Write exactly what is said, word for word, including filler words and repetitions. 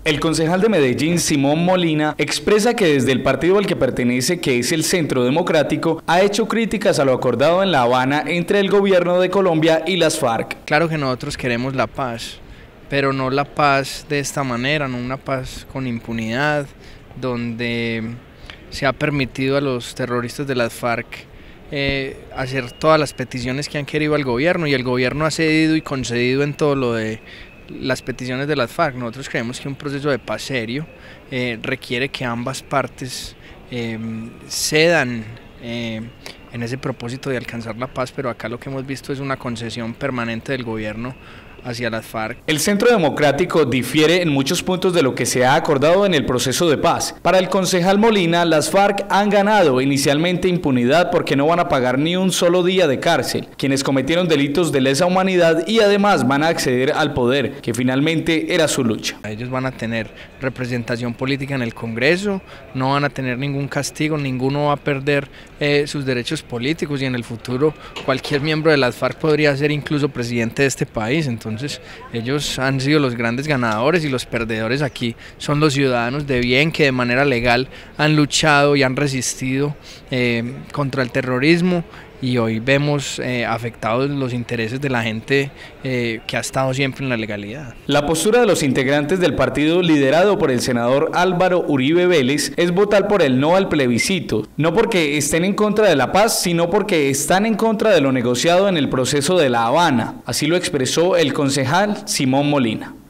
El concejal de Medellín, Simón Molina, expresa que desde el partido al que pertenece, que es el Centro Democrático, ha hecho críticas a lo acordado en La Habana entre el gobierno de Colombia y las FARC. Claro que nosotros queremos la paz, pero no la paz de esta manera, no una paz con impunidad, donde se ha permitido a los terroristas de las FARC eh, hacer todas las peticiones que han querido al gobierno, y el gobierno ha cedido y concedido en todo lo de las peticiones de las FARC. Nosotros creemos que un proceso de paz serio eh, requiere que ambas partes eh, cedan eh, en ese propósito de alcanzar la paz, pero acá lo que hemos visto es una concesión permanente del gobierno hacia las FARC. El Centro Democrático difiere en muchos puntos de lo que se ha acordado en el proceso de paz. Para el concejal Molina, las FARC han ganado inicialmente impunidad porque no van a pagar ni un solo día de cárcel quienes cometieron delitos de lesa humanidad, y además van a acceder al poder, que finalmente era su lucha. Ellos van a tener representación política en el Congreso, no van a tener ningún castigo, ninguno va a perder eh, sus derechos políticos, y en el futuro cualquier miembro de las FARC podría ser incluso presidente de este país. Entonces Entonces ellos han sido los grandes ganadores, y los perdedores aquí son los ciudadanos de bien que de manera legal han luchado y han resistido eh, contra el terrorismo, y hoy vemos eh, afectados los intereses de la gente eh, que ha estado siempre en la legalidad. La postura de los integrantes del partido liderado por el senador Álvaro Uribe Vélez es votar por el no al plebiscito, no porque estén en contra de la paz, sino porque están en contra de lo negociado en el proceso de La Habana. Así lo expresó el concejal Simón Molina.